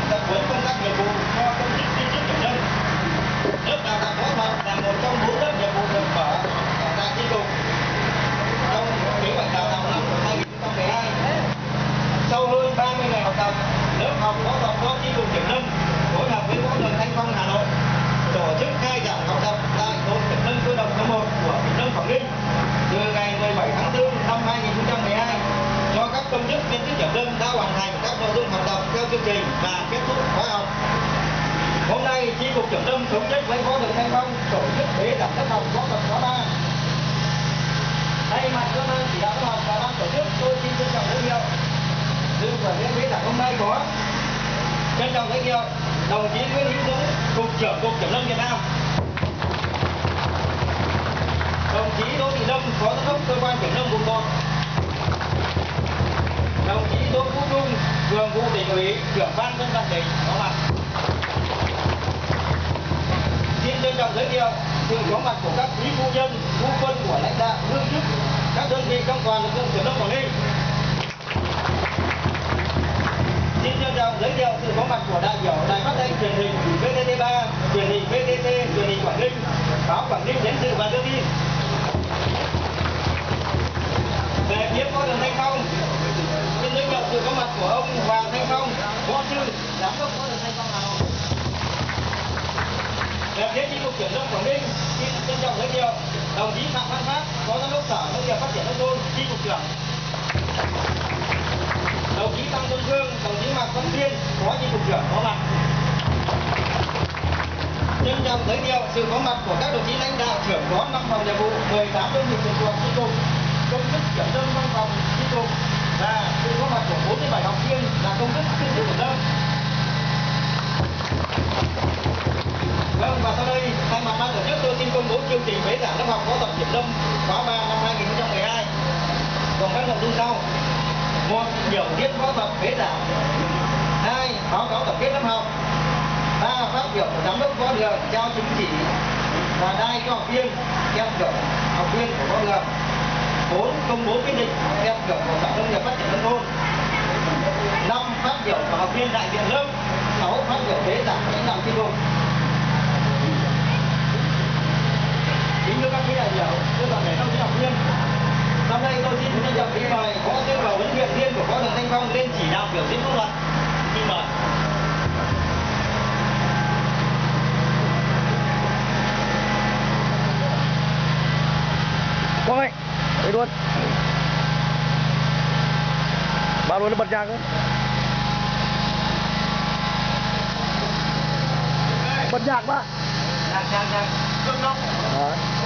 tập huấn công tác nghiệp vụ cho công chức viên chức kiểm lâm. Lớp đào tạo võ thuật là một trong 4 lớp nghiệp vụ được mở tại chi cục trong kế hoạch đào tạo năm 2012. Sau hơn 30 ngày học tập, lớp học võ thuật do chi cục kiểm lâm phối hợp với võ đường Thanh Phong Hà Nội tổ chức khai giảng học tập tại đội kiểm lâm cơ động số 1 của kiểm lâm Quảng Ninh từ ngày 17 tháng 4 năm 2012 cho các công chức viên chức kiểm lâm đã hoàn thành các nội dung học tập theo chương trình và kết thúc khóa học. Hôm nay chi cục kiểm lâm thống nhất với võ đường Thanh Phong tổ chức bế giảng lớp học võ thuật khóa 3. Thay mặt cho ban chỉ đạo lớp học và ban tổ chức, tôi xin trân trọng giới thiệu dự buổi lễ bế giảng hôm nay có trân trọng giới thiệu đồng chí Nguyễn Hữu Dũng, cục trưởng cục kiểm lâm Việt Nam, đồng chí Đỗ Thị Lâm, phó giám đốc cơ quan kiểm lâm vùng 1, đồng chí Đỗ Phú Trung, thường vụ tỉnh ủy, trưởng ban dân vận tỉnh có mặt. Xin trân trọng giới thiệu sự có mặt của các quý phu nhân, phu quân của lãnh đạo, đương chức các đơn vị trong toàn lực lượng kiểm lâm Quảng Ninh. Xin trân trọng giới thiệu sự có mặt của đại biểu đài phát thanh truyền hình VTT3, truyền hình VTT, truyền hình Quảng Ninh, báo Quảng Ninh đến dự và đưa tin. Về phía võ đường Thanh Phong, xin giới thiệu sự có mặt của ông Hoàng Thanh Phong, võ sư, giám đốc võ đường Thanh Phong Hà Nội. Về phía chi cục kiểm lâm Quảng Ninh, xin trân trọng giới thiệu đồng chí Phạm Văn Phát, phó giám đốc sở nông nghiệp phát triển nông thôn, chi cục trưởng. Đồng chí Tăng Xuân Phương, đồng chí Mạc Văn Thiên, phó chi cục trưởng có mặt. Trân trọng giới thiệu sự có mặt của các đồng chí lãnh đạo trưởng có 5 phòng nghiệp vụ, 18 đơn vị trực thuộc chi cục, công chức kiểm lâm văn phòng chi cục và sự có mặt của 47 học viên là công chức viên chức kiểm lâm. Vâng, và sau đây thay mặt ban tổ chức tôi xin công bố chương trình bế giảng lớp học võ thuật kiểm lâm khóa 3 năm 2012 gồm các nội dung sau: 1. Biểu diễn võ thuật bế giảng. 2. Báo cáo tổng kết lớp học. 3. Phát biểu của giám đốc võ đường trao chứng chỉ và đai cho học viên khen thưởng học viên của võ đường. 4. Công bố quyết định khen thưởng của sở nông nghiệp phát triển nông thôn. 5. Phát biểu của học viên đại diện lớp. 6. Phát biểu bế giảng của lãnh đạo chi cục. Kính thưa các quý đại biểu, thưa toàn thể đồng chí học viên, sau đây tôi xin trân trọng kính mời võ sư và huấn luyện viên của võ đường Thanh Phong lên chỉ đạo biểu diễn võ thuật. Xin mời. Con ơi, đây luôn. Bao luôn nó bật ra cơ. Bật nhạc ba. Nhạc. Cương nông.